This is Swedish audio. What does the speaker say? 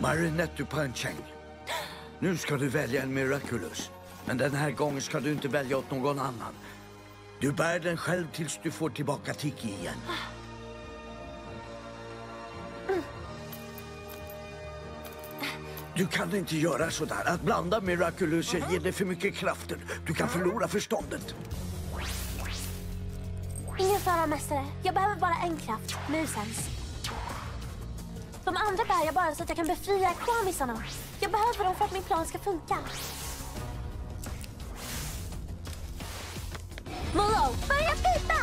Marinette du Punching. Nu ska du välja en Miraculous. Men den här gången ska du inte välja åt någon annan. Du bär den själv tills du får tillbaka Tiki igen. Du kan inte göra sådär. Att blanda Miraculous ger dig för mycket krafter. Du kan förlora förståndet. Ingen fara, mästare. Jag behöver bara en kraft. Musens. De andra bär jag bara så att jag kan befria kwamisarna. Jag behöver dem för att min plan ska funka. Molo, börja pipa!